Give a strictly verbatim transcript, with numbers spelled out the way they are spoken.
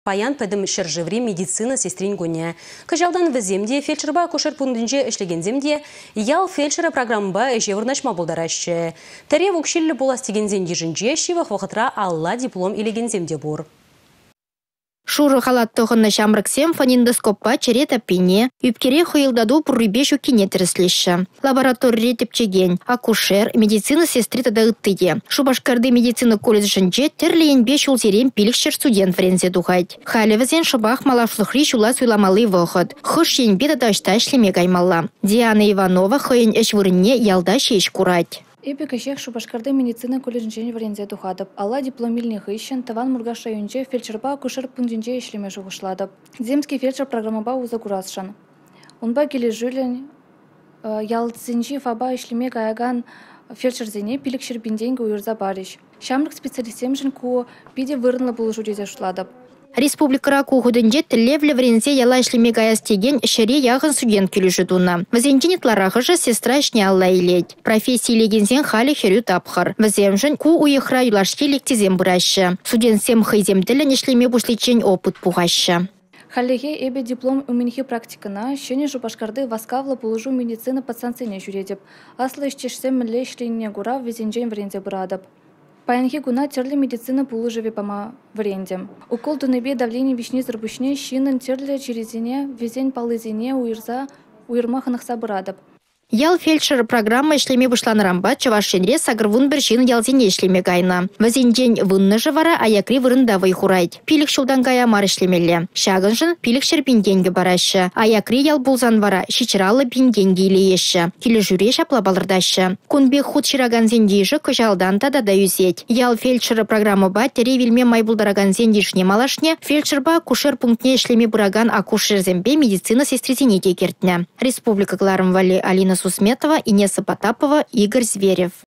паян пәдім шыржыври медицина сестрин гуне. Кажалдан віземде фельдшерба кушер пундынже ішлегенземде ял фельдшера программба жевырнашма болдарашы. Тәре вукшиллі боластегензен ежінже шивах вақытра алла диплом илегенземде бур. Шуры халаттығыны шамрыксем фонендоскоппа черет апине, үпкере хыйылдаду пуррибешу кине тіріслеші. Лаборатория тепчеген, акушер, медицина сестри тада ыттыде. Шубашкарды медицина колледжінде терлейін беш ултерен пилікшер студент френзе духать. Халевізен шыбақ малашлықри шула суйламалы вғыт. Хыш енбе тада ашта ішлеме гаймалла. Диана Иванова хыйын эш вырынне ялда шеш курать. Эпі кешек Шубашкарды медицина колледжінде варензе тухадып. Алла дипломильный хыщен Таван Мургаш районже фельдшерба акушер пунктінде ишлеме жуғышладып. Земский фельдшер программаба уза курасшан. Унба келе жүлен ялцинжи фаба ишлеме гаяган фельдшерзене пилікшер бінденгі уйырза бариш. Шамрық специалистемжін ку биде вырынлы болу жүрезе шуладып. Республикара кухудынже тілевлі врензе яла ішлеме гаястеген шере яғын студент келуші туна. Вазенженитларағы же сестра ішне алла илет. Профессия легензен халі херю тапхыр. Ваземжін ку уйықра юлашке лектезем бұрашы. Студентсем хыземділін ішлеме бұшлечен опыт пуғашы. Халеге эбе диплом уменхи практикана, шене Шубашкарды васкавла положу медицина пациентсене жүредіп. Аслы іштешсем мілі ішленіне гура вазенжен врензе бұрадып. Паянхи гуна терлі медицина пулы живе пама врендем. Укол тунебе давление вишне зарбушне шинын терлі черезине везен палызине уйырза уйырмахынықса бұрадып. Ял фельдшер программа ишлеме бұшланырамба чавашенре сагырвун бір жин ялзене ишлеме гайна. Вазенжен вынны жывара аякри вырындавай хурайд. Пилік шулдан гая мар ишлемелі. Шагын жын пилік шерпинденгі барашы. Аякри ял булзан вара шичыралы пинденгі илейеші. Келі жүре шапла балырдашы. Кунбе худ шираган зендейші күжалдан тада да юзет. Ял фельдшер программа ба тере вилме майбулдараган зендейшіне малашне фельдшерба кушер пунктне ишлеме бұраган акушер зембе медицина сестрезине кертіне. Республика Гларым Вали Алина Сусметова, Инесса Потапова, Игорь Зверев.